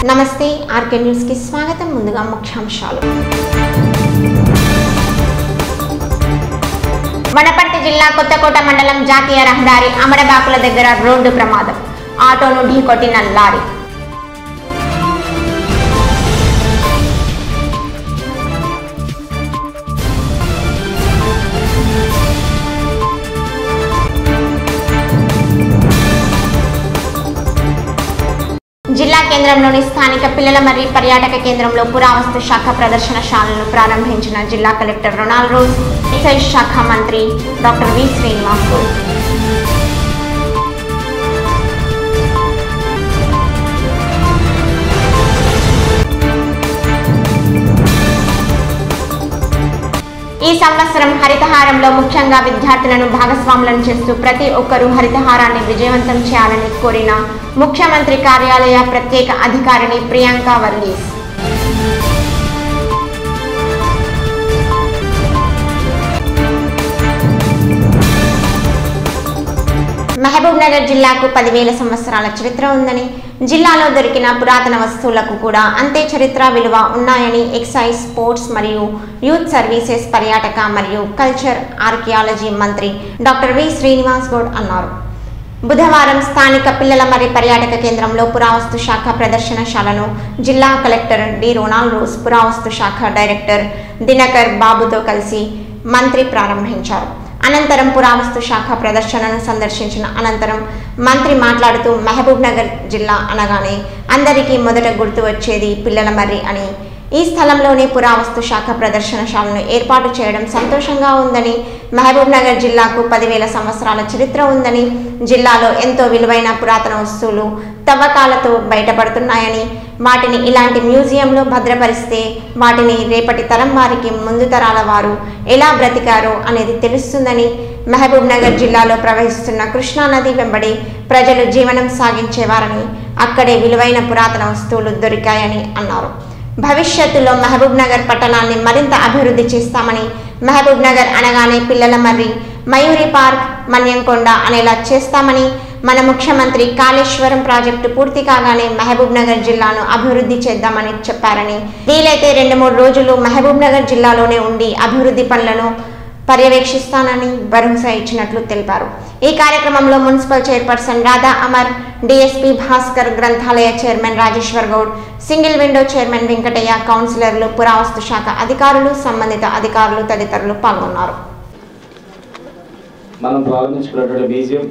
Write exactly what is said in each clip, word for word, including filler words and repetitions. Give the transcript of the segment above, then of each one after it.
నమస్తే RK news కి స్వాగతం. ముందుగా ముఖ్యాంశాలు. వనపర్తి జిల్లా కొత్తకోట మండలం జాతీయ రహదారి అమడబాకుల దగ్గర రోడ్డు ప్రమాదం. ఆటోను ఢీకొట్టిన లారీ. జిల్లా కేంద్రంలోని స్థానిక పిల్లల మరియు పర్యాటక కేంద్రంలో పురావస్తు శాఖ ప్రదర్శనశాలను ప్రారంభించిన జిల్లా కలెక్టర్ రొనాల్డ్ రోజ్, ఎక్సైజ్ శాఖ మంత్రి డాక్టర్ వి శ్రీనివాస్ గౌడ్. ఈ సంవత్సరం హరితహారంలో ముఖ్యంగా విద్యార్థులను భాగస్వాములను చేస్తూ ప్రతి ఒక్కరూ హరితహారాన్ని విజయవంతం చేయాలని కోరిన ముఖ్యమంత్రి కార్యాలయ ప్రత్యేక అధికారిని ప్రియాంక వర్గీస్. మహబూబ్ నగర్ జిల్లాకు పదివేల సంవత్సరాల చరిత్ర ఉందని, జిల్లాలో దొరికిన పురాతన వస్తువులకు కూడా అంతే చరిత్ర విలువ ఉన్నాయని ఎక్సైజ్, స్పోర్ట్స్ మరియు యూత్ సర్వీసెస్, పర్యాటక మరియు కల్చర్ ఆర్కియాలజీ మంత్రి డాక్టర్ వి శ్రీనివాస్ గౌడ్ అన్నారు. బుధవారం స్థానిక పిల్లల మరియు పర్యాటక కేంద్రంలో పురావస్తు శాఖ ప్రదర్శనశాలను జిల్లా కలెక్టర్ డి రొనాల్డ్ రోజ్, పురావస్తు శాఖ డైరెక్టర్ దినకర్ బాబుతో కలిసి మంత్రి ప్రారంభించారు. అనంతరం పురావస్తు శాఖ ప్రదర్శనను సందర్శించిన అనంతరం మంత్రి మాట్లాడుతూ మహబూబ్ నగర్ జిల్లా అనగానే అందరికీ మొదట గుర్తు వచ్చేది పిల్లల మర్రి అని, ఈ స్థలంలోనే పురావస్తు శాఖ ప్రదర్శనశాలను ఏర్పాటు చేయడం సంతోషంగా ఉందని, మహబూబ్ నగర్ జిల్లాకు పదివేల సంవత్సరాల చరిత్ర ఉందని, జిల్లాలో ఎంతో విలువైన పురాతన వస్తువులు తవ్వకాలతో బయటపడుతున్నాయని, వాటిని ఇలాంటి మ్యూజియంలో భద్రపరిస్తే వాటిని రేపటి తరం వారికి, ముందు తరాల వారు ఎలా బ్రతికారో అనేది తెలుస్తుందని, మహబూబ్ నగర్ జిల్లాలో ప్రవహిస్తున్న కృష్ణా నది వెంబడి ప్రజలు జీవనం సాగించేవారని, అక్కడే విలువైన పురాతన వస్తువులు దొరికాయని అన్నారు. భవిష్యత్తులో మహబూబ్ నగర్ పట్టణాన్ని మరింత అభివృద్ధి చేస్తామని, మహబూబ్ నగర్ అనగానే పిల్లల మర్రి, మయూరి పార్క్, మన్యంకొండ అనేలా చేస్తామని, మన ముఖ్యమంత్రి కాళేశ్వరం ప్రాజెక్టు పూర్తి కాగానే మహబూబ్ నగర్ జిల్లాను అభివృద్ధి చేద్దామని చెప్పారని, వీలైతే రెండు మూడు రోజులు మహబూబ్ నగర్ జిల్లాలోనే ఉండి అభివృద్ధి పనులను పర్యవేక్షిస్తానని భరోసా ఇచ్చినట్లు తెలిపారు. ఈ కార్యక్రమంలో municipal chairperson Radha Amar, DSP Bhaskar, గ్రంథాలయ chairman Rajeshwar Goud, single window chairman Venkataiah, కౌన్సిలర్లు, పురావస్తు శాఖ అధికారులు, సంబంధిత అధికారులు తదితరులు పాల్గొన్నారు. మనం ప్రారంభించుకున్నటువంటి మ్యూజియం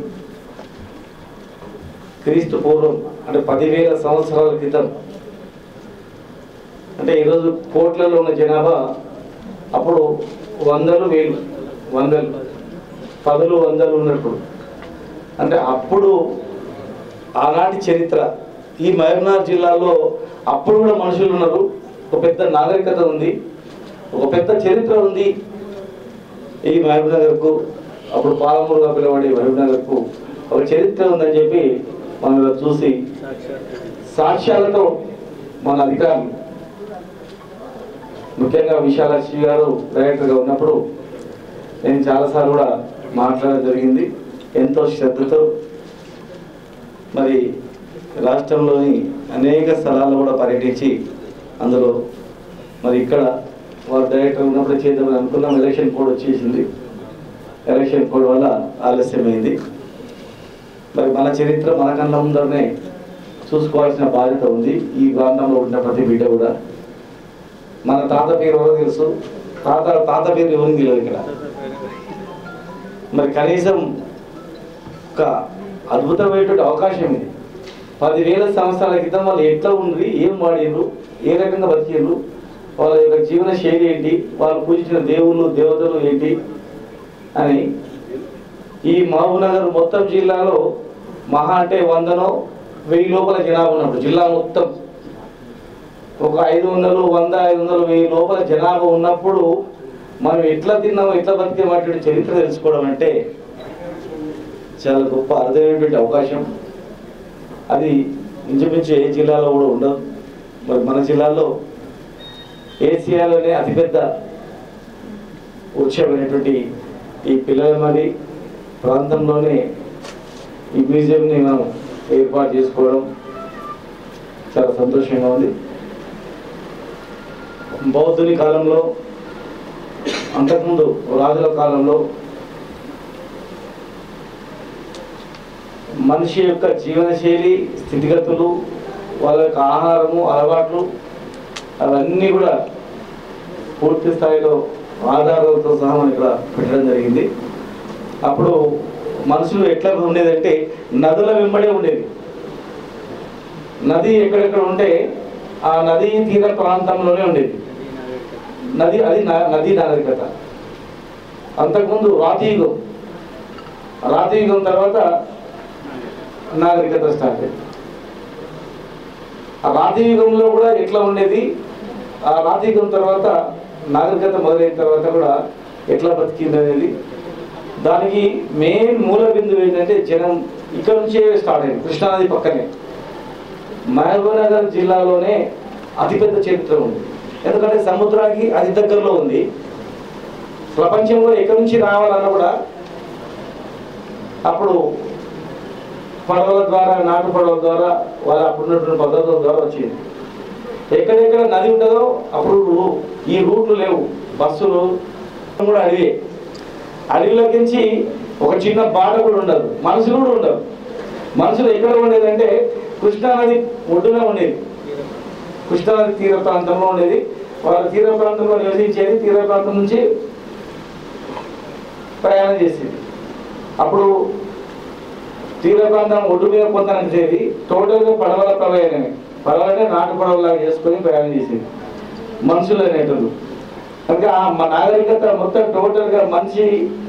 క్రీస్తు పూర్వం అంటే పదివేల సంవత్సరాల క్రితం, అంటే ఈరోజు కోట్లలో ఉన్న జనాభా అప్పుడు వందలు వేలు వందలు పదులు వందలు ఉన్నప్పుడు, అంటే అప్పుడు ఆనాటి చరిత్ర. ఈ మహబూబ్నగర్ జిల్లాలో అప్పుడు కూడా మనుషులు ఉన్నారు, ఒక పెద్ద నాగరికత ఉంది, ఒక పెద్ద చరిత్ర ఉంది. ఈ మహబూబ్నగర్కు, అప్పుడు పాలమూరుగా పిలవడే మహబూబ్నగర్కు ఒక చరిత్ర ఉందని చెప్పి మనం చూసి సాక్ష్యాలతో మన అధికారులు, ముఖ్యంగా విశాలక్ష్మి గారు డైరెక్టర్గా ఉన్నప్పుడు నేను చాలాసార్లు కూడా మాట్లాడడం జరిగింది. ఎంతో శ్రద్ధతో మరి రాష్ట్రంలోని అనేక స్థలాల్లో కూడా పర్యటించి, అందులో మరి ఇక్కడ వారు డైరెక్టర్ ఉన్నప్పుడు చేద్దామని అనుకున్నాం. ఎలక్షన్ కోడ్ వచ్చేసింది, ఎలక్షన్ కోడ్ వల్ల ఆలస్యమైంది. మరి మన చరిత్ర మన కళ్ళ ముందరనే చూసుకోవాల్సిన బాధ్యత ఉంది. ఈ ప్రాంతంలో ఉన్న ప్రతి బిడ్డ కూడా మన తాత పేరు ఎవరో తెలుసు, తాత తాత పేరు ఎవరికి తెలియదు ఇక్కడ. మరి కనీసం ఒక అద్భుతమైనటువంటి అవకాశం ఇది. పదివేల సంవత్సరాల క్రితం వాళ్ళు ఎట్లా ఉండి, ఏం వాడిర్రు, ఏ రకంగా బతికిర్రు, వాళ్ళ యొక్క జీవన శైలి ఏంటి, వాళ్ళు పూజించిన దేవుళ్ళు దేవతలు ఏంటి అని. ఈ మహబూబ్ నగర్ మొత్తం జిల్లాలో మహా అంటే వందనో వెయ్యి లోపల జనాభా ఉన్నప్పుడు, జిల్లా మొత్తం ఒక ఐదు వందలు వంద ఐదు వందలు వెయ్యి లోపల జనాభా ఉన్నప్పుడు మనం ఎట్లా తిన్నామో ఎట్లా బతికేటువంటి చరిత్ర తెలుసుకోవడం అంటే చాలా గొప్ప అరుదైనటువంటి అవకాశం. అది ఇంచుమించు ఏ జిల్లాలో కూడా ఉండదు. మరి మన జిల్లాలో ఏసియాలోనే అతిపెద్ద ఉత్సవమైనటువంటి ఈ పిల్లల మరి ప్రాంతంలోనే ఈ మ్యూజియంని మనం ఏర్పాటు చేసుకోవడం చాలా సంతోషంగా ఉంది. బౌద్ధుని కాలంలో, అంతకుముందు రాజుల కాలంలో మనిషి యొక్క జీవనశైలి, స్థితిగతులు, వాళ్ళ యొక్క ఆహారము, అలవాట్లు అవన్నీ కూడా పూర్తి స్థాయిలో ఆధారాలతో సహా మనం ఇక్కడ పెట్టడం జరిగింది. అప్పుడు మనుషులు ఎట్లా ఉండేదంటే నదుల వెంబడే ఉండేది. నది ఎక్కడెక్కడ ఉంటే ఆ నదీ తీర ప్రాంతంలోనే ఉండేది నది. అది నదీ నాగరికత. అంతకుముందు రాతియుగం, రాతియుగం తర్వాత నాగరికత స్టార్ట్ అయింది. ఆ రాతియుగంలో కూడా ఎట్లా ఉండేది, ఆ రాతియుగం తర్వాత నాగరికత మొదలైన తర్వాత కూడా ఎట్లా బతికింది అనేది, దానికి మెయిన్ మూల బిందువు ఏంటంటే జనం ఇక్కడ నుంచే స్టార్ట్ అయింది. కృష్ణానది పక్కనే మహబూబ్నగర్ జిల్లాలోనే అతిపెద్ద చరిత్ర ఉంది. ఎందుకంటే సముద్రానికి అతి దగ్గరలో ఉంది. ప్రపంచంలో ఎక్కడి నుంచి రావాలన్నా కూడా అప్పుడు పడవల ద్వారా, నాటు పడవల ద్వారా, వాళ్ళ అప్పుడున్నటువంటి పద్ధతుల ద్వారా వచ్చింది. ఎక్కడెక్కడ నది ఉంటుందో అప్పుడు ఈ రూట్లు లేవు, బస్సులు కూడా అడివే. అడవిలోకించి ఒక చిన్న బాట కూడా ఉండదు, మనుషులు కూడా ఉండరు. మనుషులు ఎక్కడ ఉండేదంటే కృష్ణానది ఒడ్డున ఉండేది, కృష్ణానది తీర ప్రాంతంలో ఉండేది. వాళ్ళ తీర ప్రాంతంలో నివసించేది, తీర ప్రాంతం నుంచి ప్రయాణం చేసేది. అప్పుడు తీర ప్రాంతం ఒడ్డు మీద కొంత నడిచేది. టోటల్గా పడవల ప్రయాణమే, పడవలనే నాటు పడవలాగా చేసుకొని ప్రయాణం చేసేది మనుషులు అనేటోళ్ళు. కనుక ఆ నాగరికత మొత్తం టోటల్గా మనిషి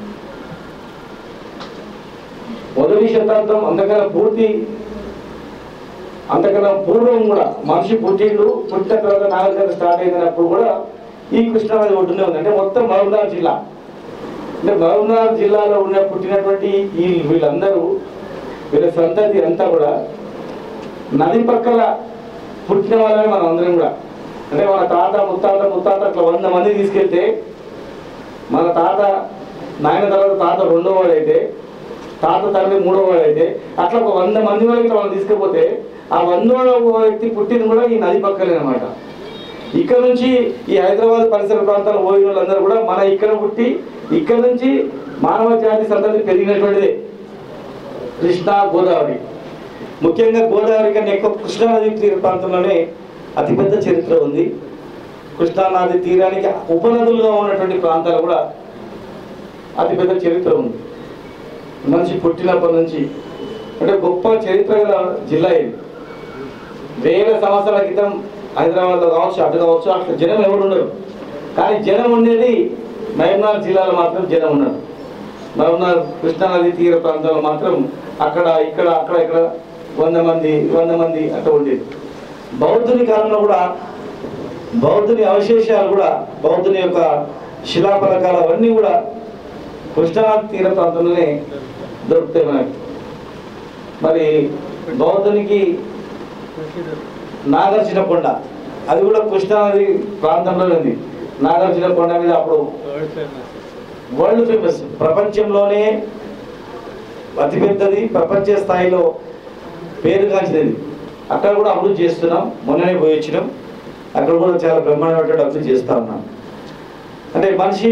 మొదటి శతాబ్దం అంతకన్నా పూర్తి అంతకన్నా పూర్వం కూడా మనిషి పుట్టిండు. పుట్టిన తర్వాత నాగరికత స్టార్ట్ అయినప్పుడు కూడా ఈ కృష్ణానది ఒడ్డునే ఉంది. అంటే మొత్తం మహబూబ్నగర్ జిల్లా, అంటే మహబూబ్నగర్ జిల్లాలో ఉన్న పుట్టినటువంటి ఈ వీళ్ళందరూ, వీళ్ళ సంతతి అంతా కూడా నది పక్కల పుట్టిన వాళ్ళమే మనం అందరం కూడా. అంటే మన తాత ముత్తాత ముత్తాత అట్లా వంద మంది తీసుకెళ్తే, మన తాత నాయన తర్వాత తాత రెండో వాడైతే, తాత తండ్రి మూడో వాడైతే, అట్లా ఒక వంద మంది వరకు ఇట్లా వాళ్ళు తీసుకపోతే ఆ వందో వ్యక్తి పుట్టింది కూడా ఈ నది పక్కలే అనమాట. ఇక్కడ నుంచి ఈ హైదరాబాద్ పరిసర ప్రాంతాల పోయిన వాళ్ళందరూ కూడా మన ఇక్కడ పుట్టి ఇక్కడ నుంచి మానవ జాతి సంతతి పెరిగినటువంటిదే కృష్ణా గోదావరి. ముఖ్యంగా గోదావరి కన్నా ఎక్కువ కృష్ణానది తీర ప్రాంతంలోనే అతిపెద్ద చరిత్ర ఉంది. కృష్ణానది తీరానికి ఉపనదులుగా ఉన్నటువంటి ప్రాంతాలు కూడా అతిపెద్ద చరిత్ర ఉంది. మనిషి పుట్టినప్పటి నుంచి అంటే గొప్ప చరిత్ర గల జిల్లా ఇది. వేల సంవత్సరాల క్రితం హైదరాబాద్లో కావచ్చు, అటు కావచ్చు, అక్కడ జనం ఎవరు ఉండరు. కానీ జనం ఉండేది మహబూబ్నగర్ జిల్లాలో మాత్రం జనం ఉన్నారు. మహబూబ్నగర్ కృష్ణానది తీర ప్రాంతంలో మాత్రం అక్కడ ఇక్కడ అక్కడ ఇక్కడ వంద మంది వంద మంది అట్లా ఉండేది. బౌద్ధుని కాలంలో కూడా బౌద్ధుని అవశేషాలు కూడా, బౌద్ధుని యొక్క శిలాఫలకాలు అవన్నీ కూడా కృష్ణానది తీర ప్రాంతంలోనే దొరుకుతాయి మనకి. మరి బౌద్ధునికి నాగార్జున కొండ, అది కూడా కృష్ణానది ప్రాంతంలోనే ఉంది. నాగార్జున కొండ మీద అప్పుడు వరల్డ్ ఫేమస్, ప్రపంచంలోనే అతిపెద్దది, ప్రపంచ స్థాయిలో పేరుగాంచినది. అక్కడ కూడా అభివృద్ధి చేస్తున్నాం. మొన్ననే పోయి వచ్చినాం. అక్కడ కూడా చాలా బ్రహ్మాండమైన అభివృద్ధి చేస్తూ ఉన్నాం. అంటే మనిషి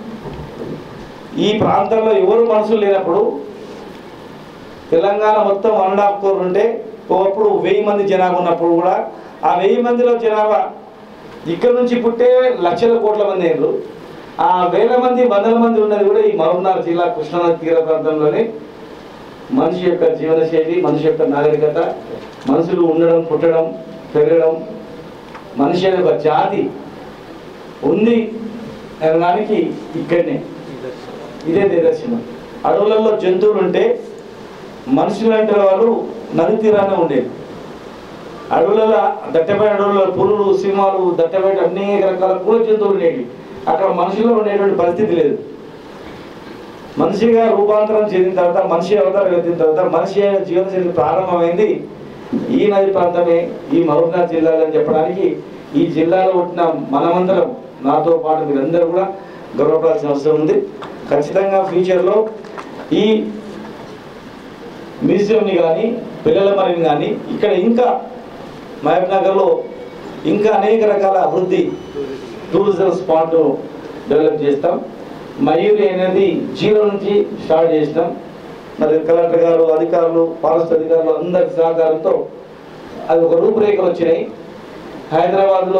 ఈ ప్రాంతంలో ఎవరు మనుషులు లేనప్పుడు, తెలంగాణ మొత్తం వన్ అండ్ హాఫ్ కోర్ ఉంటే ఒకప్పుడు వెయ్యి మంది జనాభా ఉన్నప్పుడు కూడా ఆ వెయ్యి మందిలో జనాభా ఇక్కడ నుంచి పుట్టే లక్షల కోట్ల మంది అయ్యారు. ఆ వేల మంది వందల మంది ఉన్నది కూడా ఈ మహబూబ్నగర్ జిల్లా కృష్ణానది తీర ప్రాంతంలోనే. మనిషి యొక్క జీవనశైలి, మనిషి యొక్క నాగరికత, మనుషులు ఉండడం, పుట్టడం, పెరగడం, మనిషి అనే ఒక జాతి ఉంది అనడానికి ఇక్కడనే ఇదే నిదర్శనం. అడవులలో జంతువులు ఉంటే మనుషులు అంటే వాళ్ళు నది తీరానే ఉండేది. అడవులలో దట్టమైన అడవులలో పులులు, సింహాలు, దట్టమైన అనేక రకాల పూల జంతువులు ఉండేవి. అక్కడ మనుషుల్లో ఉండేటువంటి పరిస్థితి లేదు. మనిషిగా రూపాంతరం చెందిన తర్వాత, మనిషి అవతారం ఎత్తిన తర్వాత మనిషి అయిన జీవనశైలి ప్రారంభమైంది ఈ నది ప్రాంతమే, ఈ మహబూబ్నగర్ జిల్లాలో అని చెప్పడానికి ఈ జిల్లాలో పుట్టిన మనమందరం, నాతో పాటు మీరందరూ కూడా గర్వపడాల్సిన అవసరం ఉంది. ఖచ్చితంగా ఫ్యూచర్లో ఈ మ్యూజియంని కానీ, పిల్లల మరిని కానీ ఇక్కడ ఇంకా మహబూబ్ నగర్లో ఇంకా అనేక రకాల అభివృద్ధి టూరిజం స్పాట్ డెవలప్ చేస్తాం. మయూరి అనేది జీరో నుంచి స్టార్ట్ చేసినాం. మరి కలెక్టర్ గారు, అధికారులు, ఫారెస్ట్ అధికారులు అందరి సహకారంతో అది ఒక రూపురేఖలు వచ్చినాయి. హైదరాబాద్లో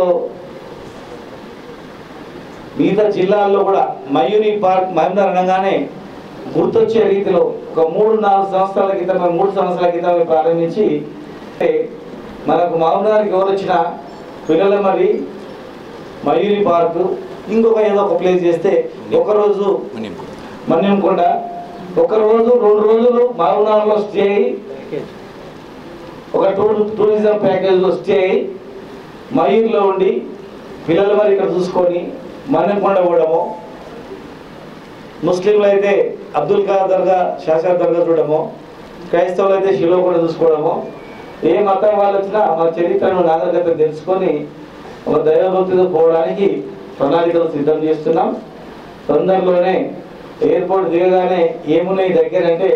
మిగతా జిల్లాల్లో కూడా మయూరి పార్క్ మహబూబ్నగర్ అనగానే గుర్తొచ్చే రీతిలో ఒక మూడు నాలుగు సంవత్సరాల క్రితం మూడు సంవత్సరాల క్రితం ప్రారంభించి మనకు మహబూబ్నగర్కి ఎవరు వచ్చినా పిల్లల మరి మయూరి పార్కు ఇంకొక ఏదో ఒక ప్లేస్ చేస్తే ఒకరోజు మన్యంకొండ ఒకరోజు రెండు రోజులు మహబూబ్నగర్లో స్టే అయ్యి ఒక టూర్ టూరిజం ప్యాకేజ్లో స్టే అయ్యి మయూర్లో ఉండి పిల్లలు మరి ఇక్కడ చూసుకొని మన్యంకొండ పోవడము, ముస్లింలు అయితే అబ్దుల్ ఖాదర్ దర్గా, శాసన దర్గా చూడడము, క్రైస్తవులు అయితే శిలో కూడా చూసుకోవడము, ఏ మతం వాళ్ళు వచ్చినా మన చరిత్రను నాగరికత తెలుసుకొని ఒక దైవభక్తితో పోవడానికి ప్రణాళికలు సిద్ధం చేస్తున్నాం. తొందరలోనే ఎయిర్పోర్ట్ దిగగానే ఏమున్నాయి దగ్గర అంటే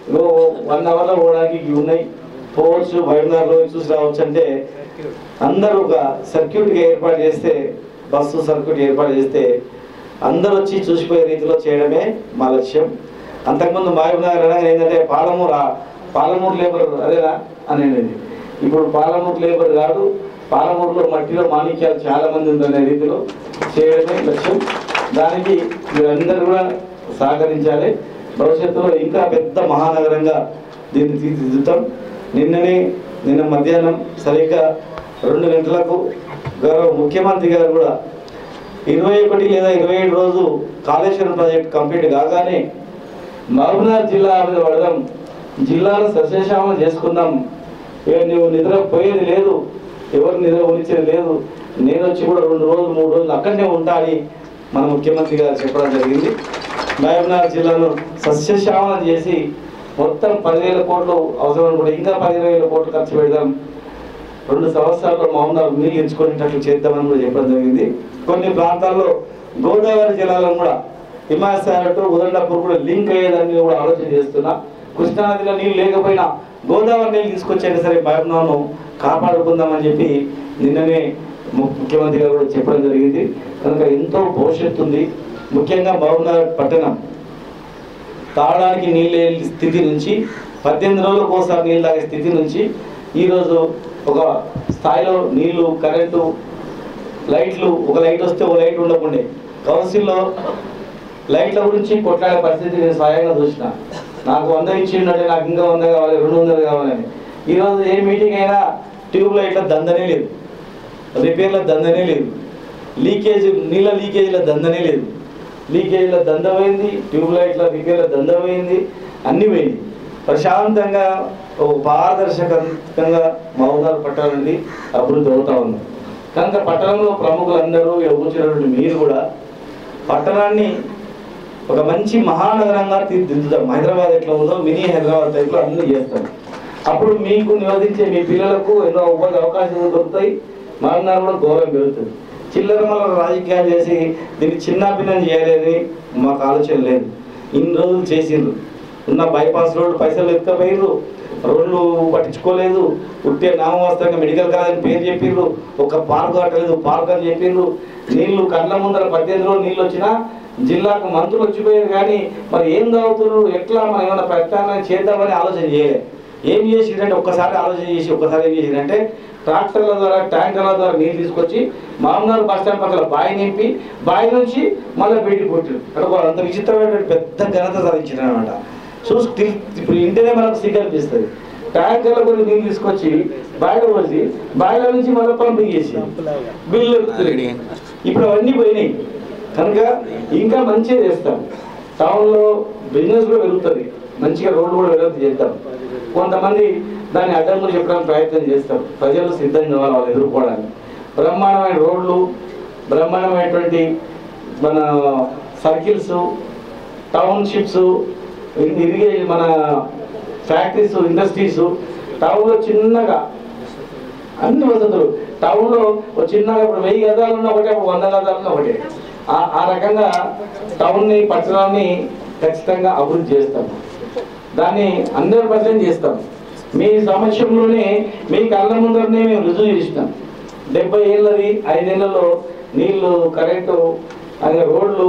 వన్ అవర్లో పోవడానికి ఉన్నాయి, పోవచ్చు, మహబూబ్నగర్లో చూసి రావచ్చు అంటే అందరూ ఒక సర్క్యూట్గా ఏర్పాటు చేస్తే, బస్సు సర్క్యూట్ ఏర్పాటు చేస్తే అందరూ వచ్చి చూసిపోయే రీతిలో చేయడమే మా లక్ష్యం. అంతకుముందు మహబూబ్నగర్ అనగా ఏంటంటే పాలమూరు పాలమూరు లేబర్ అదేనా అనేది, ఇప్పుడు పాలమూరు లేబర్ కాదు, పాలమూరులో మట్టిలో మాణిక్యాలు చాలా మంది ఉందనే రీతిలో చేయడమే లక్ష్యం. దానికి మీరందరూ కూడా సహకరించాలి. భవిష్యత్తులో ఇంకా పెద్ద మహానగరంగా దీన్ని తీర్చిదిద్దుతాం. నిన్ననే నిన్న మధ్యాహ్నం సరిగ్గా రెండు గంటలకు గౌరవ ముఖ్యమంత్రి గారు కూడా ఇరవై ఒకటి లేదా ఇరవై ఏడు రోజు కాళేశ్వరం ప్రాజెక్ట్ కంప్లీట్ కాగానే మహబూబ్నగర్ జిల్లా మీద పడదాం, జిల్లాను సస్యశ్యామం చేసుకుందాం, నువ్వు నిద్ర పోయేది లేదు, ఎవరు నిద్ర ఉనిచేది లేదు, నేను వచ్చి కూడా రెండు రోజులు మూడు రోజులు అక్కడనే ఉంటా అని మన ముఖ్యమంత్రి గారు చెప్పడం జరిగింది. మహబూబ్నగర్ జిల్లాను సస్యశ్యామం చేసి మొత్తం పదివేల కోట్లు అవసరం కూడా ఇంకా పదిహేను వేల కోట్లు ఖర్చు పెడదాం, రెండు సంవత్సరాల్లో మహబూబ్నగర్ నీళ్ళు ఎంచుకునేటట్లు చేద్దామని కూడా చెప్పడం జరిగింది. కొన్ని ప్రాంతాల్లో గోదావరి జలాలను కూడా హిమాయత్ టు ఉదండపూర్ కూడా లింక్ అయ్యేదాన్ని కూడా ఆలోచన చేస్తున్నా. కృష్ణానదిలో నీళ్ళు లేకపోయినా గోదావరి నీళ్ళు తీసుకొచ్చైనా సరే మహబూబ్నగర్ను కాపాడుకుందామని చెప్పి నిన్ననే ముఖ్యమంత్రి గారు కూడా చెప్పడం జరిగింది. కనుక ఎంతో భవిష్యత్తు ఉంది. ముఖ్యంగా మహబూబ్నగర్ పట్టణం తాగడానికి నీళ్ళు స్థితి నుంచి పద్దెనిమిది రోజులకు ఒకసారి నీళ్ళు తాగే స్థితి నుంచి ఈరోజు ఒక స్థాయిలో నీళ్లు, కరెంటు, లైట్లు, ఒక లైట్ వస్తే ఒక లైట్ ఉండకుండే కౌన్సిల్లో లైట్ల గురించి కొట్లాడే పరిస్థితి నేను స్వయంగా చూసిన. నాకు వంద ఇచ్చిండే, నాకు ఇంకా వంద కావాలి, రెండు వందలు కావాలని. ఈరోజు ఏ మీటింగ్ అయినా ట్యూబ్ లైట్ల దందనే లేదు, రిపేర్ల దందనే లేదు, లీకేజ్ నీళ్ళ లీకేజీల దందనే లేదు. లీకేజీల దంద పోయింది, ట్యూబ్ లైట్ల రిపేర్ల దంద పోయింది, అన్నీ పోయింది. ప్రశాంతంగా ఒక పారదర్శకంగా మహబూబ్నగర్ పట్టణాన్ని అభివృద్ధి అవుతా ఉంది. కనుక పట్టణంలో ప్రముఖులందరూ కూర్చున్నటువంటి మీరు కూడా పట్టణాన్ని ఒక మంచి మహానగరంగా తీర్చిదిద్దుతాం. హైదరాబాద్ ఎట్లా ఉందో మినీ హైదరాబాద్ టైప్లో అన్నీ చేస్తాం. అప్పుడు మీకు నివసించే మీ పిల్లలకు ఎన్నో ఉపాధి అవకాశాలు దొరుకుతాయి, మహబూబ్నగర్ కూడా గౌరవం పెరుగుతుంది. చిల్లర మల్ల రాజకీయాలు చేసి దీన్ని చిన్నాభిన్నం చేయాలని మాకు ఆలోచన లేదు. ఇన్ని రోజులు చేసిండ్రు, ఉన్న బైపాస్ రోడ్డు పైసలు ఎత్తుకపోయిండ్రు, రోడ్లు పట్టించుకోలేదు, ఉట్టే నామవాస్తవంగా మెడికల్ కాలేజ్ పేరు చెప్పిండ్రు, ఒక పార్క్ కట్టలేదు, పార్క్ అని చెప్పిండ్రు. నీళ్లు కళ్ళ ముందర పద్దెనిమిది రోజులు నీళ్ళు వచ్చినా జిల్లాకు మంత్రులు వచ్చిపోయారు, కానీ మరి ఏం తాగుతున్నారు, ఎట్లా మనం ఏమైనా ప్రత్యామ్నాయం చేద్దామని ఆలోచన చేయలేదు. ఏం చేసిందంటే ఒక్కసారి ఆలోచన చేసి ఒక్కసారి ఏం చేసిందంటే ట్రాక్టర్ల ద్వారా, ట్యాంకర్ల ద్వారా నీళ్ళు తీసుకొచ్చి మహబూబ్నగర్ బస్ స్టాండ్ పక్కన బావి నింపి బావి నుంచి మళ్ళీ బయటికి కొట్టారు. అక్కడ అంత విచిత్రమైన పెద్ద ఘనత సాధించారు అనమాట. చూసి ఇప్పుడు ఇంటనే మనకు సిగ్గు అనిపిస్తుంది. ట్యాంకర్ల కొన్ని నీళ్ళు తీసుకొచ్చి బావిలో పోసి బావిలో నుంచి మళ్ళీ పంపింగ్ చేసి బిల్లు ఇప్పుడు అవన్నీ పోయినాయి. కనుక ఇంకా మంచిగా చేస్తాం. టౌన్లో బిజినెస్ కూడా పెరుగుతుంది, మంచిగా రోడ్డు కూడా వెలుగుతూ చేద్దాం. కొంతమంది దాన్ని అడ్డంకులు చెప్పడానికి ప్రయత్నం చేస్తారు, ప్రజలు సిద్ధంగా కావాలి వాళ్ళు ఎదుర్కోవడానికి. బ్రహ్మాండమైన రోడ్లు, బ్రహ్మాండమైనటువంటి మన సర్కిల్స్, టౌన్షిప్స్, ఇరిగేషన్, మన ఫ్యాక్టరీస్, ఇండస్ట్రీస్, టౌన్లో చిన్నగా అన్ని వసతులు. టౌన్లో ఒక చిన్నగా ఇప్పుడు వెయ్యి గదాలు ఉన్న ఒకటే, అప్పుడు వంద గదాలు ఉన్న ఒకటే. ఆ రకంగా టౌన్ని, పట్టణాన్ని ఖచ్చితంగా అభివృద్ధి చేస్తాం. దాన్ని హండ్రెడ్ పర్సెంట్ చేస్తాం. మీ సమక్షంలోనే మీ కళ్ళ ముందరనే మేము రుజువు చేసినాం. డెబ్బై ఏళ్ళది ఐదేళ్లలో నీళ్లు, కరెంటు, అదే రోడ్లు,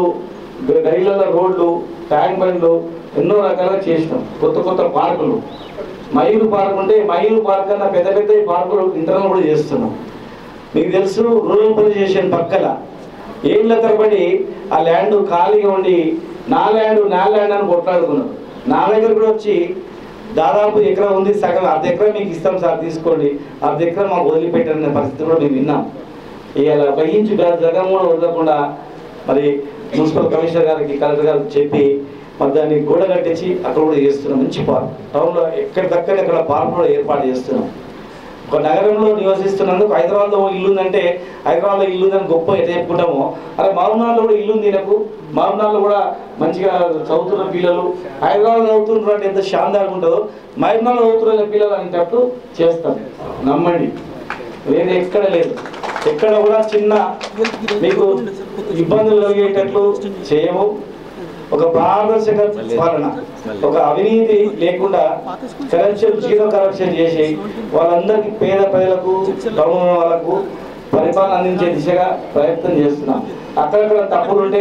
గైళ్ళ రోడ్లు, ట్యాంక్ బండ్లు ఎన్నో రకాలుగా చేసినాం. కొత్త కొత్త పార్కులు, మయూరు పార్క్ ఉంటే మయూరు పార్క్ అన్న పెద్ద పెద్ద పార్కులు ఇంటర్నల్ కూడా చేస్తున్నాం. మీకు తెలుసు, రూరల్ పోలీస్ స్టేషన్ పక్కన ఏళ్ళ తరబడి ఆ ల్యాండ్ ఖాళీగా ఉండి నా ల్యాండ్ నా ల్యాండ్ అని కొట్లాడుకున్నాం. నా దగ్గర కూడా వచ్చి దాదాపు ఎకరం ఉంది, సగం అర్ధ ఎకరం మీకు ఇస్తాం సార్ తీసుకోండి, అర్ధ ఎకరం మాకు వదిలిపెట్టారనే పరిస్థితి కూడా మేము విన్నాం. ఇలా వహించి జగన్ కూడా వదలకుండా మరి మున్సిపల్ కమిషనర్ గారికి, కలెక్టర్ గారికి చెప్పి మరి దాన్ని గోడ కట్టించి అక్కడ కూడా చేస్తున్నాం. మంచి పార్క్ టౌన్లో ఎక్కడ దక్కని అక్కడ పార్క్ కూడా ఏర్పాటు చేస్తున్నాం. ఒక నగరంలో నివసిస్తున్నందుకు హైదరాబాద్లో ఇల్లు ఉందంటే హైదరాబాద్లో ఇల్లు ఉందని గొప్ప ఎట్లా చెప్పుకుంటామో, అలా మహబూబ్నగర్లో కూడా ఇల్లు ఉంది. నాకు మహబూబ్నగర్లో కూడా మంచిగా చదువుతున్న పిల్లలు, హైదరాబాద్లో చదువుతున్నారు అంటే ఎంత శాంతిగా ఉంటుందో మహబూబ్నగర్లో చదువుతున్న పిల్లలు అనేటప్పుడు చేస్తాం. నమ్మండి, వేరే ఎక్కడ లేదు. ఎక్కడ కూడా చిన్న మీకు ఇబ్బందులు కలిగేటట్లు చేయము. ఒక పారదర్శక పాలన, ఒక అవినీతి లేకుండా కరప్షన్, జీరో కరప్షన్ చేసి వాళ్ళందరికీ పేద ప్రజలకు, టౌన్ వాళ్ళకు పరిపాలన అందించే దిశగా ప్రయత్నం చేస్తున్నాం. అక్కడక్కడ తప్పులు ఉంటే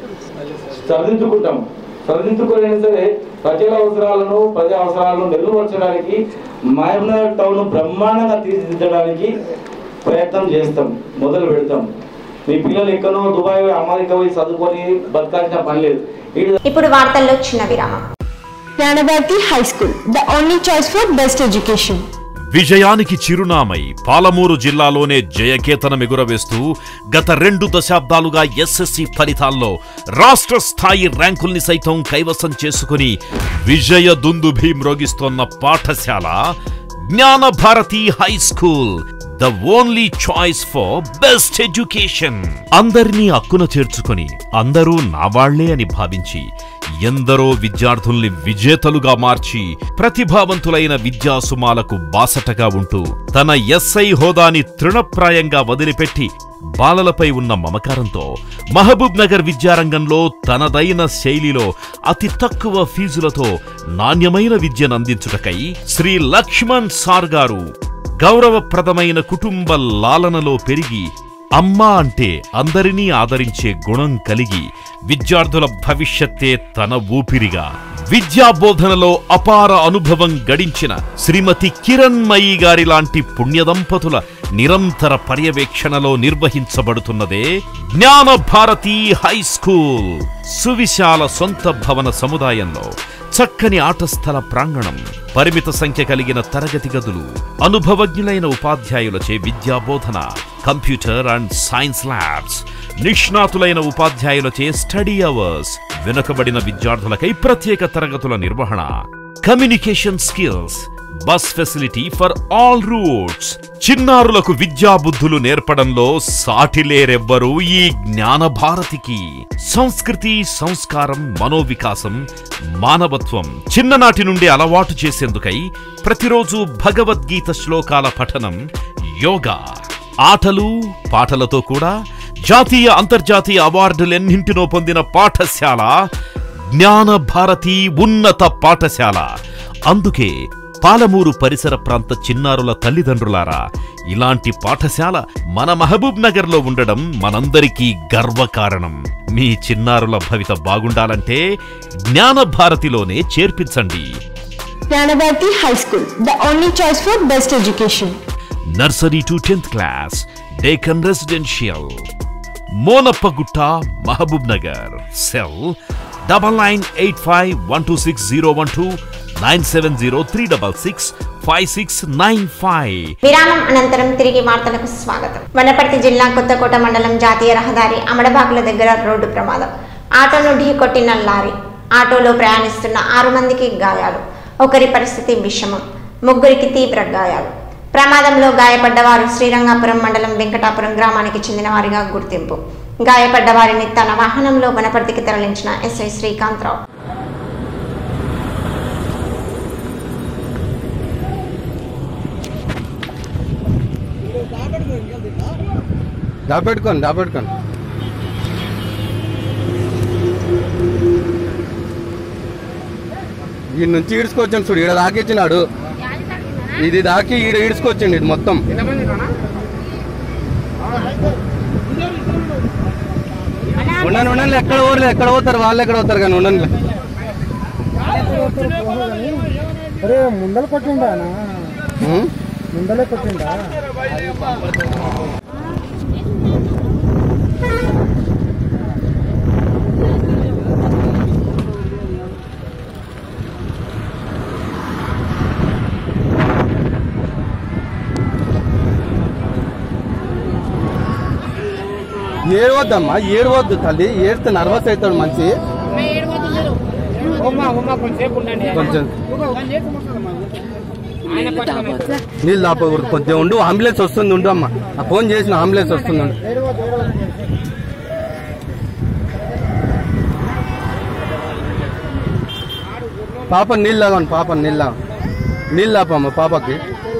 సరిదిద్దుకుంటాం. సరిదిద్దుకోలేని సరే ప్రజల అవసరాలను, ప్రజా అవసరాలను మెరుగుపరచడానికి, మహబూబ్నగర్ టౌన్ బ్రహ్మాండంగా తీర్చిదిద్దడానికి ప్రయత్నం చేస్తాం, మొదలు పెడతాం. మీ పిల్లలు ఎక్కడో దుబాయ్, అమెరికా పోయి చదువుకొని బతకాల్సిన పని లేదు. ఇప్పుడు వార్తల్లో చిన్న విరామం. Jnanabharathi high school, the only choice for best education. విజయానికి చిరునామై పాలమూరు జిల్లాలోనే జయకేతనం ఎగురవేస్తూ గత రెండు దశాబ్దాలుగా ఎస్ఎస్సి ఫలితాల్లో రాష్ట్ర స్థాయి ర్యాంకుల్ని సైతం కైవసం చేసుకుని విజయ దుందుభి మ్రోగిస్తోన్న పాఠశాల Jnanabharathi high school, the only choice for best education. అందరినీ అక్కున చేర్చుకుని అందరూ నావాళ్లే అని భావించి ఎందరో విద్యార్థుల్ని విజేతలుగా మార్చి ప్రతిభావంతులైన విద్యాసుమాలకు బాసటగా ఉంటూ తన ఎస్ఐ హోదాని తృణప్రాయంగా వదిలిపెట్టి బాలలపై ఉన్న మమకారంతో మహబూబ్ నగర్ విద్యారంగంలో తనదైన శైలిలో అతి తక్కువ ఫీజులతో నాణ్యమైన విద్యను అందించుటకై శ్రీ లక్ష్మణ్ సార్ గారు గౌరవప్రదమైన కుటుంబ లాలనలో పెరిగి అమ్మా అంటే అందరినీ ఆదరించే గుణం కలిగి విద్యార్థుల భవిష్యత్తే తన ఊపిరిగా విద్యాబోధనలో అపార అనుభవం గడించిన శ్రీమతి కిరణ్మయి గారి లాంటి పుణ్యదంపతుల నిరంతర పర్యవేక్షణలో నిర్వహించబడుతున్నదే జ్ఞానభారతి హై స్కూల్. సువిశాల సొంత భవన సముదాయంలో చక్కని ఆటస్థల ప్రాంగణం, పరిమిత సంఖ్య కలిగిన తరగతి గదులు, అనుభవజ్ఞులైన ఉపాధ్యాయులచే విద్యాబోధన, కంప్యూటర్ అండ్ సైన్స్ ల్యాబ్స్, నిష్ణాతులైన ఉపాధ్యాయులచే స్టడీ అవర్స్, వెనుకబడిన విద్యార్థులకై ప్రత్యేక తరగతుల నిర్వహణ, communication skills, bus facility for all routes. చిన్నారులకు విద్యాబుద్ధులు నేర్పడంలో సాటిలేరెవ్వరూ ఈ జ్ఞానభారతికి. సంస్కృతి, సంస్కారం, మనోవికాసం, మానవత్వం చిన్ననాటి నుండి అలవాటు చేసేందుకై ప్రతిరోజు భగవద్గీత శ్లోకాల పఠనం, యోగా, ఆటలు పాటలతో కూడా జాతీయ అంతర్జాతీయ అవార్డులెన్నింటినో పొందిన పాఠశాల జ్ఞానభారతి ఉన్నత పాఠశాల. అందుకే పాలమూరు పరిసర ప్రాంత చిన్నారుల తల్లిదండ్రులారా, ఇలాంటి పాఠశాల మన మహబూబ్ నగర్ లో ఉండడం మనందరికీ గర్వకారణం. మీ చిన్నారుల భవిత బాగుండాలంటే జ్ఞానభారతిలోనే చేర్పించండి. Jnanabharathi high school, the only choice for best education. Nursery to tenth class, Deccan residential, Monappagutta, Mahabub Nagar. Cell double nine eight five one two six zero one two nine seven zero three double six five six nine five. విరామం అనంతరం తిరిగి వార్తలకు స్వాగతం. వనపర్తి జిల్లా కొత్తకోట మండలం జాతీయ రహదారి అమడబాకుల దగ్గర రోడ్డు ప్రమాదం. ఆటోను ఢీకొట్టిన లారీ, ఆటోలో ప్రయాణిస్తున్న ఆరు మందికి గాయాలు, ఒకరి పరిస్థితి విషమం, ముగ్గురికి తీవ్ర గాయాలు. ప్రమాదంలో గాయపడ్డవారు శ్రీరంగాపురం మండలం వెంకటాపురం గ్రామానికి చెందిన వారిగా గుర్తింపు. గాయపడ్డ వారిని తన వాహనంలో వనపర్తికి తరలించిన ఎస్ఐ శ్రీకాంతరావు. దాపెట్టుకోండి దాపెట్టుకోండి ఈ నుంచి ఈడ్చుకొచ్చాను చూడు, ఇక్కడ దాకిచ్చినాడు. ఇది దాకి ఈడ ఈడ్చుకొచ్చిండి ఇది మొత్తం. ఉండండి ఉండండి, ఎక్కడ పోరు ఎక్కడ పోతారు వాళ్ళు, ఎక్కడ పోతారు కానీ ఉండండి. ముందర కొట్టిండా ముందలే కొట్టిండా ఏడవద్దమ్మా, ఏడవద్దు తల్లి, ఏడితే నర్వస్ అవుతాడు మంచి. కొంచెం నీళ్ళు దాపకూడదు, కొద్దిగా ఉండు. అంబులెన్స్ వస్తుంది ఉండు అమ్మా, ఫోన్ చేసిన అంబులెన్స్ వస్తుంది ఉండు. పాప నీళ్ళు లాగండి, పాప నీళ్ళు లాగ నీళ్ళు లాపమ్మ పాపకి.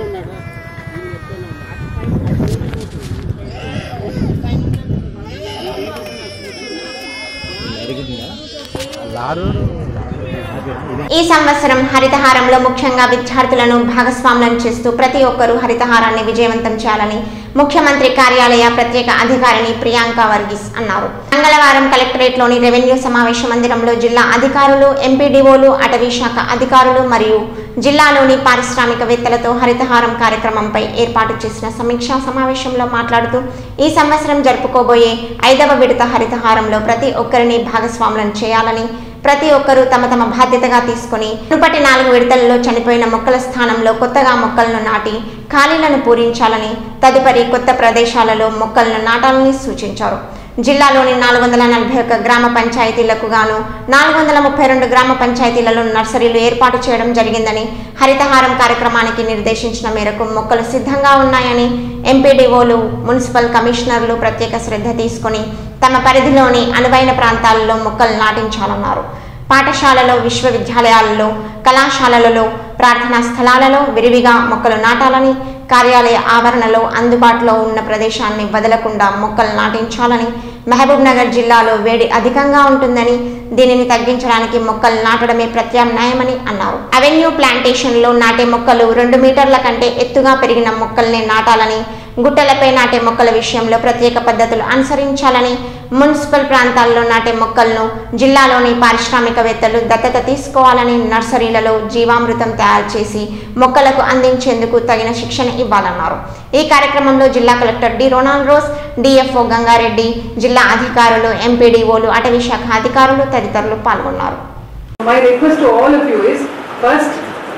ఈ సంవత్సరం హరితహారంలో ముఖ్యంగా విద్యార్థులను భాగస్వాములను చేస్తూ ప్రతి ఒక్కరూ హరితహారాన్ని విజయవంతం చేయాలని ముఖ్యమంత్రి కార్యాలయ ప్రత్యేక అధికారిని ప్రియాంక వర్గీస్ అన్నారు. మంగళవారం కలెక్టరేట్లోని రెవెన్యూ సమావేశ మందిరంలో జిల్లా అధికారులు, ఎంపీడీఓలు, అటవీ శాఖ అధికారులు మరియు జిల్లాలోని పారిశ్రామికవేత్తలతో హరితహారం కార్యక్రమంపై ఏర్పాటు చేసిన సమీక్షా సమావేశంలో మాట్లాడుతూ ఈ సంవత్సరం జరుపుకోబోయే ఐదవ విడత హరితహారంలో ప్రతి ఒక్కరిని భాగస్వాములను చేయాలని, ప్రతి ఒక్కరూ తమ తమ బాధ్యతగా తీసుకుని మునుపటి నాలుగు విడతల్లో చనిపోయిన మొక్కల స్థానంలో కొత్తగా మొక్కలను నాటి ఖాళీలను పూరించాలని, తదుపరి కొత్త ప్రదేశాలలో మొక్కలను నాటాలని సూచించారు. జిల్లాలోని నాలుగు వందల నలభై ఒక్క గ్రామ పంచాయతీలకు గాను నాలుగు వందల ముప్పై రెండు గ్రామ పంచాయతీలలో నర్సరీలు ఏర్పాటు చేయడం జరిగిందని, హరితహారం కార్యక్రమానికి నిర్దేశించిన మేరకు మొక్కలు సిద్ధంగా ఉన్నాయని, ఎంపీడీఓలు, మున్సిపల్ కమిషనర్లు ప్రత్యేక శ్రద్ధ తీసుకుని తమ పరిధిలోని అనువైన ప్రాంతాలలో మొక్కలు నాటించాలన్నారు. పాఠశాలలో, విశ్వవిద్యాలయాలలో, కళాశాలలలో, ప్రార్థనా స్థలాలలో విరివిగా మొక్కలు నాటాలని, కార్యాలయ ఆవరణలో అందుబాటులో ఉన్న ప్రదేశాన్ని వదలకుండా మొక్కలు నాటించాలని, మహబూబ్ నగర్ జిల్లాలో వేడి అధికంగా ఉంటుందని, దీనిని తగ్గించడానికి మొక్కలు నాటడమే ప్రత్యామ్నాయమని అన్నారు. అవెన్యూ ప్లాంటేషన్లో నాటే మొక్కలు రెండు మీటర్ల కంటే ఎత్తుగా పెరిగిన మొక్కల్ని నాటాలని, గుట్టలపై నాటే మొక్కల విషయంలో ప్రత్యేక పద్ధతులు అనుసరించాలని, మున్సిపల్ ప్రాంతాల్లో నాటే మొక్కలను జిల్లాలోని పారిశ్రామికవేత్తలు దత్తత తీసుకోవాలని, నర్సరీలలో జీవామృతం తయారు చేసి మొక్కలకు అందించేందుకు తగిన శిక్షణ ఇవ్వాలన్నారు. ఈ కార్యక్రమంలో జిల్లా collector D Ronald Rose, DFO Gangareddy, జిల్లా అధికారులు, ఎంపీడీఓలు, అటవీ శాఖ అధికారులు తదితరులు పాల్గొన్నారు. My request to all of you is, first,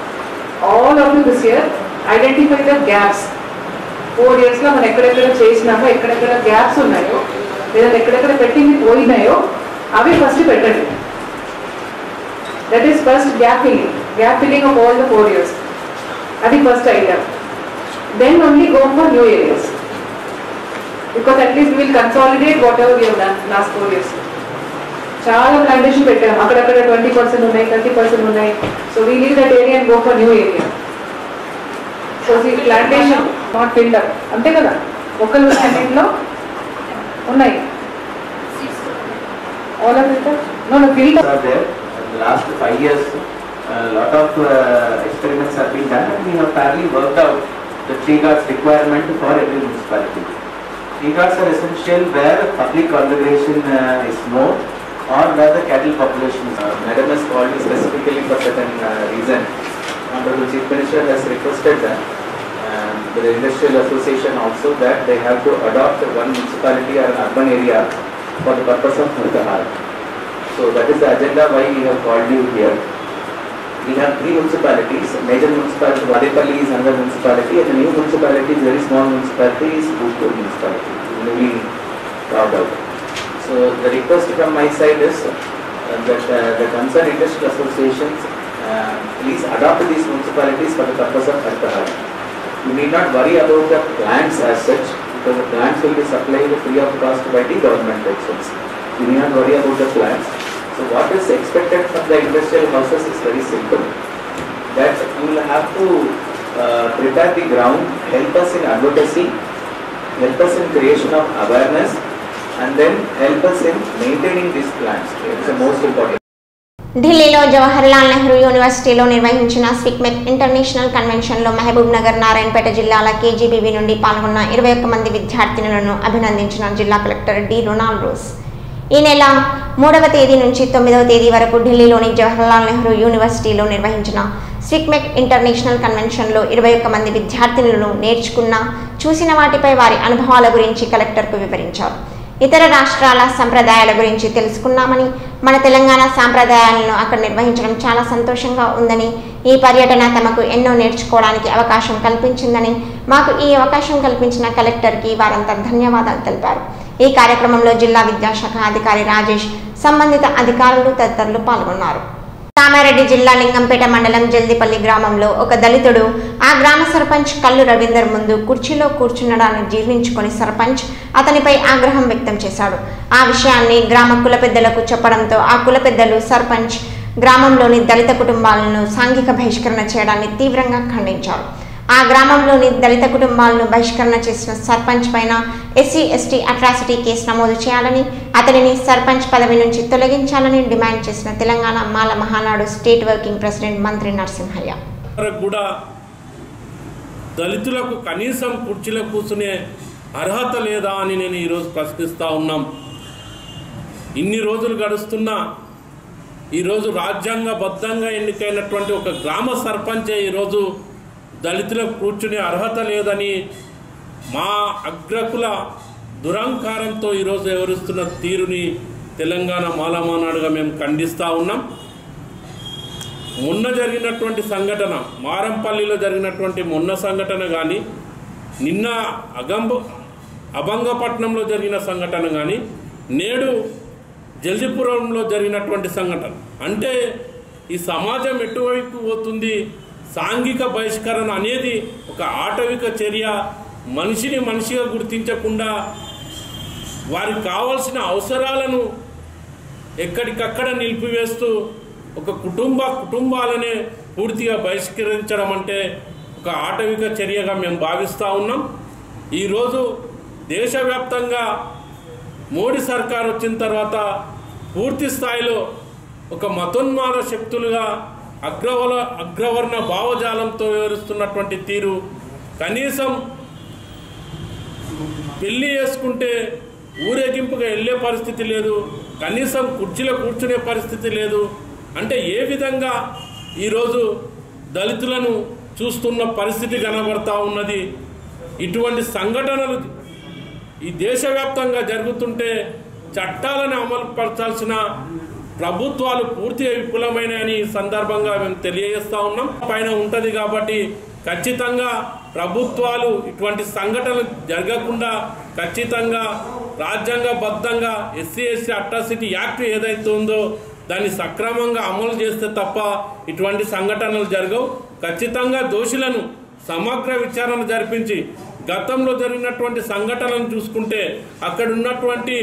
all of you this year identify the gaps. Four years లో మనం ఎక్కడెక్కడ చేసినామో, ఎక్కడెక్కడ గ్యాప్స్ ఉన్నాయో, లేదా ఎక్కడెక్కడ పెట్టింది పోయినాయో అవి ఫస్ట్ పెట్టండి. That is first gap filling gap filling of all the four years. అది first item. Then only go for new areas, because at least will consolidate whatever you've done last four years. చాలా plantation పెట్టాము, అక్కడక్కడ twenty percent ఉన్నాయి, thirty percent ఉన్నాయి. So we leave that area and go for new area. So ఈ plantation not filled up, అంతే కదా, మొక్కలు అన్నింటిలో ఉన్నాయి. All of it no no filled up. There in the last five years a lot of uh, experiments have been done and we have fairly worked out the tree guards requirement for every municipality. Tree guards are essential where public congregation uh, is more or where the cattle population is. Uh, Madam has called specifically for certain uh, reason. Honorable Chief Minister has requested that um, the Industrial Association also that they have to adopt one municipality or an urban area for the purpose of Haritahara. So that is the agenda why we have called you here. We have three municipalities. Major municipality, Vadepalli is another municipality, and the new municipality is very small municipality is Bhojpur municipality, newly carved out. So the request from my side is uh, that uh, the concerned industrial associations uh, please adopt these municipalities for the purpose of Haritahara. You need not worry about the plants as such, because the plants will be supplied free of cost by the government itself. You need not worry about the plants. So what is expected from the industrial houses is very simple. That you will have to uh, prepare the ground, help us in advocacy, help us in creation of awareness, and then help us in maintaining these plants. It is the most important. ఢిల్లీలో జవహర్లాల్ నెహ్రూ యూనివర్సిటీలో నిర్వహించిన స్విక్మెక్ international కన్వెన్షన్లో మహబూబ్ నగర్, నారాయణపేట జిల్లాల KGBV నుండి పాల్గొన్న ఇరవై ఒక్క మంది విద్యార్థినులను అభినందించిన జిల్లా కలెక్టర్ డి రొనాల్డ్ రోజ్. ఈ నెల మూడవ తేదీ నుంచి తొమ్మిదవ తేదీ వరకు ఢిల్లీలోని జవహర్లాల్ నెహ్రూ యూనివర్సిటీలో నిర్వహించిన స్విక్మెక్ ఇంటర్నేషనల్ కన్వెన్షన్లో ఇరవై ఒక్క మంది విద్యార్థినులను నేర్చుకున్న, చూసిన వాటిపై వారి అనుభవాల గురించి కలెక్టర్కు వివరించారు. ఇతర రాష్ట్రాల సంప్రదాయాల గురించి తెలుసుకున్నామని, మన తెలంగాణ సాంప్రదాయాలను అక్కడ నిర్వహించడం చాలా సంతోషంగా ఉందని, ఈ పర్యటన తమకు ఎన్నో నేర్చుకోవడానికి అవకాశం కల్పించిందని, మాకు ఈ అవకాశం కల్పించిన కలెక్టర్కి వారంతా ధన్యవాదాలు తెలిపారు. ఈ కార్యక్రమంలో జిల్లా విద్యాశాఖ అధికారి రాజేష్, సంబంధిత అధికారులు తదితరులు పాల్గొన్నారు. కామారెడ్డి జిల్లా లింగంపేట మండలం జల్దిపల్లి గ్రామంలో ఒక దళితుడు ఆ గ్రామ సర్పంచ్ కల్లు రవీందర్ ముందు కుర్చీలో కూర్చున్నడాన్ని జీర్ణించుకొని సర్పంచ్ అతనిపై ఆగ్రహం వ్యక్తం చేశాడు. ఆ విషయాన్ని గ్రామ కుల పెద్దలకు చెప్పడంతో ఆ కుల పెద్దలు సర్పంచ్ గ్రామంలోని దళిత కుటుంబాలను సాంఘిక బహిష్కరణ చేయడాన్ని తీవ్రంగా ఖండించారు. ఆ గ్రామంలోని దళిత కుటుంబాలను బహిష్కరణ చేసిన సర్పంచ్ పైన ఎస్సీ ఎస్టీ అట్రాసిటీ కేసు నమోదు చేయాలని, అతనిని సర్పంచ్ పదవి నుంచి తొలగించాలని డిమాండ్ చేసిన Telangana Mala Mahanadu state working president Manthri Narasimhaiah. కూడా దళితులకు కనీసం కుర్చీలో కూర్చునే అర్హత లేదా అని నేను ఈరోజు ప్రశ్నిస్తూ ఉన్నాం. ఇన్ని రోజులు గడుస్తున్నా ఈరోజు రాజ్యాంగబద్ధంగా ఎన్నికైనటువంటి ఒక గ్రామ సర్పంచే ఈరోజు దళితులకు కూర్చునే అర్హత లేదని మా అగ్రకుల దురహంకారంతో ఈరోజు వివరిస్తున్న తీరుని తెలంగాణ మాలమానాడుగా మేము ఖండిస్తూ ఉన్నాం. మొన్న జరిగినటువంటి సంఘటన, మారంపల్లిలో జరిగినటువంటి మొన్న సంఘటన కానీ, నిన్న అగంబ అభంగపట్నంలో జరిగిన సంఘటన కానీ, నేడు జల్దీపురంలో జరిగినటువంటి సంఘటన, అంటే ఈ సమాజం ఎటువైపు పోతుంది? సాంఘిక బహిష్కరణ అనేది ఒక ఆటవిక చర్య. మనిషిని మనిషిగా గుర్తించకుండా వారికి కావాల్సిన అవసరాలను ఎక్కడికక్కడ నిలిపివేస్తూ ఒక కుటుంబ కుటుంబాలనే పూర్తిగా బహిష్కరించడం అంటే ఒక ఆటవిక చర్యగా మేము భావిస్తూ ఉన్నాం. ఈరోజు దేశవ్యాప్తంగా మోడీ సర్కార్ వచ్చిన తర్వాత పూర్తి స్థాయిలో ఒక మతోన్మాద శక్తులుగా అగ్రవల అగ్రవర్ణ భావజాలంతో వివరిస్తున్నటువంటి తీరు, కనీసం పెళ్ళి చేసుకుంటే ఊరేగింపుగా వెళ్ళే పరిస్థితి లేదు, కనీసం కుర్చీలో కూర్చునే పరిస్థితి లేదు. అంటే ఏ విధంగా ఈరోజు దళితులను చూస్తున్న పరిస్థితి కనబడతా ఉన్నది. ఇటువంటి సంఘటనలు ఈ దేశవ్యాప్తంగా జరుగుతుంటే చట్టాలను అమలుపరచాల్సిన ప్రభుత్వాలు పూర్తిగా విఫలమైనని ఈ సందర్భంగా మేము తెలియజేస్తూ ఉన్నాం. పైన ఉంటుంది కాబట్టి ఖచ్చితంగా ప్రభుత్వాలు ఇటువంటి సంఘటనలు జరగకుండా ఖచ్చితంగా రాజ్యాంగబద్ధంగా ఎస్సీ ఎస్టీ అట్రాసిటీ యాక్ట్ ఏదైతే ఉందో దాన్ని సక్రమంగా అమలు చేస్తే తప్ప ఇటువంటి సంఘటనలు జరగవు. ఖచ్చితంగా దోషులను సమగ్ర విచారణ జరిపించి, గతంలో జరిగినటువంటి సంఘటనలను చూసుకుంటే అక్కడ ఉన్నటువంటి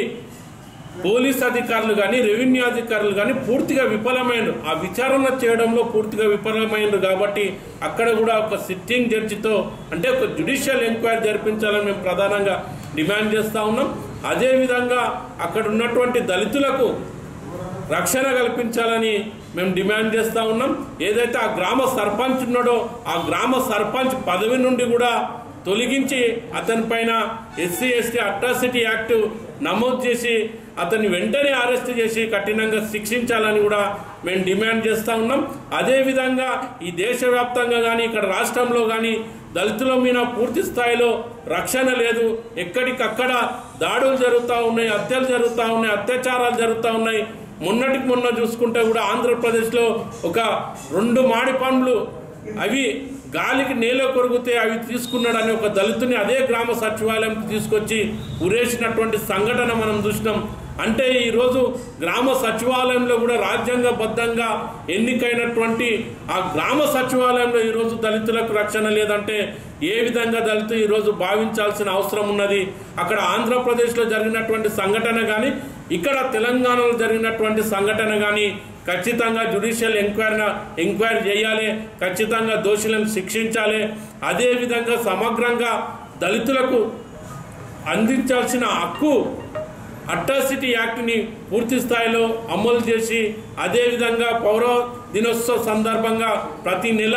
పోలీస్ అధికారులు కానీ రెవెన్యూ అధికారులు కానీ పూర్తిగా విఫలమైనరు, ఆ విచారణ చేయడంలో పూర్తిగా విఫలమైనరు. కాబట్టి అక్కడ కూడా ఒక సిట్టింగ్ జడ్జితో అంటే ఒక జ్యుడిషియల్ ఎంక్వైరీ జరిపించాలని మేము ప్రధానంగా డిమాండ్ చేస్తూ ఉన్నాం. అదేవిధంగా అక్కడ ఉన్నటువంటి దళితులకు రక్షణ కల్పించాలని మేము డిమాండ్ చేస్తూ ఉన్నాం. ఏదైతే ఆ గ్రామ సర్పంచ్ ఉన్నాడో ఆ గ్రామ సర్పంచ్ పదవి నుండి కూడా తొలగించి అతని పైన ఎస్సీ ఎస్టీ అట్రాసిటీ యాక్ట్ నమోదు చేసి అతన్ని వెంటనే అరెస్ట్ చేసి కఠినంగా శిక్షించాలని కూడా మేము డిమాండ్ చేస్తూ ఉన్నాం. అదేవిధంగా ఈ దేశవ్యాప్తంగా కానీ ఇక్కడ రాష్ట్రంలో కానీ దళితుల మీద పూర్తి స్థాయిలో రక్షణ లేదు. ఎక్కడికక్కడ దాడులు జరుగుతూ ఉన్నాయి, హత్యలు జరుగుతూ ఉన్నాయి, అత్యాచారాలు జరుగుతూ ఉన్నాయి. మొన్నటికి మొన్న చూసుకుంటే కూడా ఆంధ్రప్రదేశ్లో ఒక రెండు మాడి పండ్లు అవి గాలికి నేల కొరిగితే అవి తీసుకున్నాడని ఒక దళితుని అదే గ్రామ సచివాలయంకి తీసుకొచ్చి ఉరేసినటువంటి సంఘటన మనం చూసినాం. అంటే ఈరోజు గ్రామ సచివాలయంలో కూడా రాజ్యాంగబద్ధంగా ఎన్నికైనటువంటి ఆ గ్రామ సచివాలయంలో ఈరోజు దళితులకు రక్షణ లేదంటే ఏ విధంగా దళితు ఈరోజు భావించాల్సిన అవసరం ఉన్నది. అక్కడ ఆంధ్రప్రదేశ్లో జరిగినటువంటి సంఘటన కానీ ఇక్కడ తెలంగాణలో జరిగినటువంటి సంఘటన కానీ ఖచ్చితంగా జ్యుడిషియల్ ఎంక్వైరీ ఎంక్వైరీ చేయాలి, ఖచ్చితంగా దోషులను శిక్షించాలి. అదేవిధంగా సమగ్రంగా దళితులకు అందించాల్సిన హక్కు అట్రాసిటీ యాక్ట్ని పూర్తి స్థాయిలో అమలు చేసి అదేవిధంగా పౌర దినోత్సవ సందర్భంగా ప్రతి నెల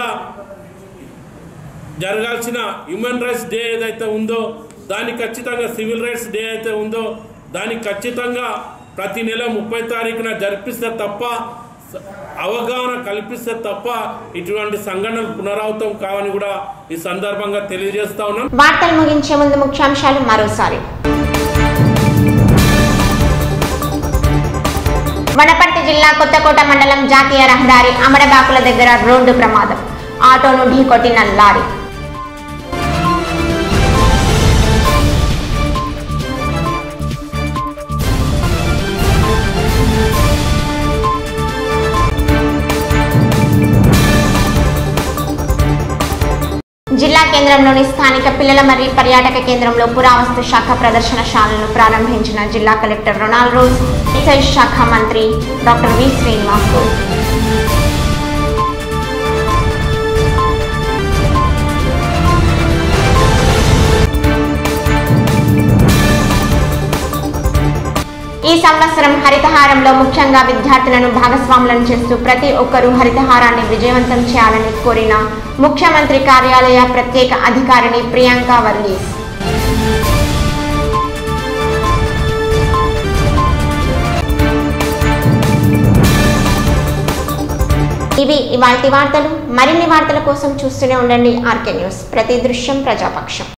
జరగాల్సిన హ్యూమన్ రైట్స్ డే ఏదైతే ఉందో దానికి ఖచ్చితంగా సివిల్ రైట్స్ డే అయితే ఉందో దానికి ఖచ్చితంగా ప్రతి నెల ముప్పై తారీఖున జరిపిస్తే తప్ప అవగాహన కల్పిస్తే తప్ప ఇటువంటి సంఘటనలు పునరావృతం కావని కూడా ఈ సందర్భంగా తెలియజేస్తా ఉన్నాం. వార్తలు ముగించే ముందు ముఖ్యాంశాలు మరోసారి. వనపర్తి జిల్లా కొత్తకోట మండలం జాతీయ రహదారి అమరబాకుల దగ్గర రోడ్డు ప్రమాదం, ఆటోను ఢీకొట్టిన లారీ. జిల్లా కేంద్రంలోని స్థానిక పిల్లల మరియు పర్యాటక కేంద్రంలో పురావస్తు శాఖ ప్రదర్శనశాలను ప్రారంభించిన జిల్లా కలెక్టర్ రొనాల్డ్ రోజ్, ఎక్సైజ్ శాఖ మంత్రి డాక్టర్ వి శ్రీనివాస్ గౌడ్. ఈ సంవత్సరం హరితహారంలో ముఖ్యంగా విద్యార్థులను భాగస్వాములను చేస్తూ ప్రతి ఒక్కరూ హరితహారాన్ని విజయవంతం చేయాలని కోరిన ముఖ్యమంత్రి కార్యాలయ ప్రత్యేక అధికారిని ప్రియాంక వర్గీస్. ఇవి ఇవాల్టి వార్తలు. మరిన్ని వార్తల కోసం చూస్తూనే ఉండండి ఆర్కే న్యూస్. ప్రతి దృశ్యం ప్రజాపక్షం.